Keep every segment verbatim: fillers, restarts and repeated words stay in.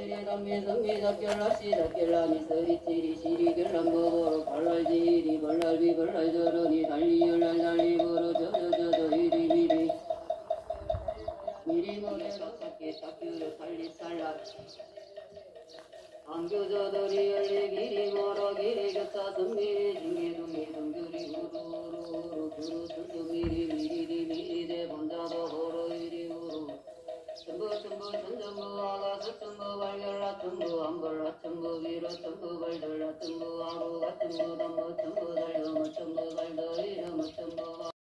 안교저들이 열리 길이 멀어 길이 겹쳐 덤미리 중기 둥기 둥규리 우루루루 두루 두루 미리 미리리 미리대 번자도 호로 이리 우루 전부 전부 전전부 아가 서천부 발결라 천부 안벌라 천부 비로 천부 발절라 천부 아루가 천부 담부 천부 달려머 천부 발더 이러머 천부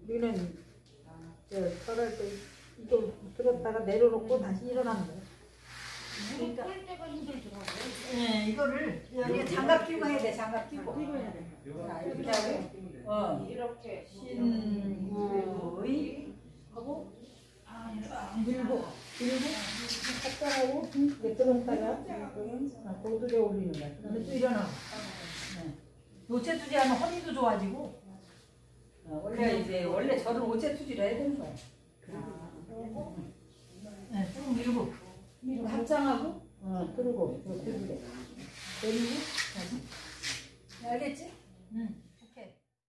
우리는 저 설할 때 이거 들었다가 내려놓고 다시 일어나는 거야. 그러니까 끌 때가 힘들더라고요. 네, 이거를 여기 장갑 끼고 해야 돼. 장갑 끼고. 끼고 해야 돼. 자, 이렇게 하고 어 이렇게 신구의 하고 밀고 밀고 탁자하고 이렇게 들었다가 고두에 올리는 거야. 그다음에 또 일어나. 네. 오체투지 하면 허리도 좋아지고. 어, 원래 이제 원래 저는 오체투지를 해야 되는 거야. 네, 쭉 밀고 밀고 합장하고 어 들고 들고 내리고 다시. 알겠지? 응.